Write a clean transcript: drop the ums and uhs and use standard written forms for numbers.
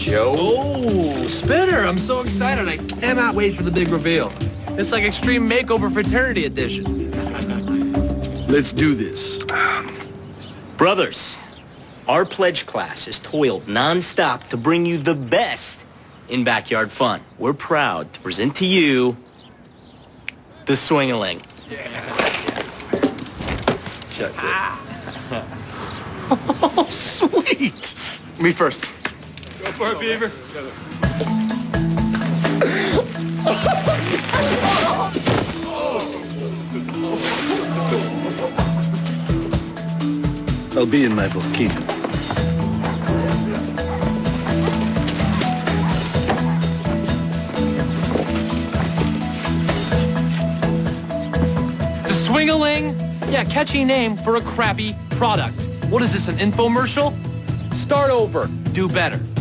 Joe. Oh, Spinner, I'm so excited. I cannot wait for the big reveal. It's like Extreme Makeover Fraternity Edition. Let's do this. Brothers, our pledge class has toiled non-stop to bring you the best in backyard fun. We're proud to present to you the Swing-a-Ling. Check it. Oh, sweet. Me first. Go for it, Beaver. I'll be in my volcano. The Swing-a-Ling? Yeah, catchy name for a crappy product. What is this, an infomercial? Start over. Do better.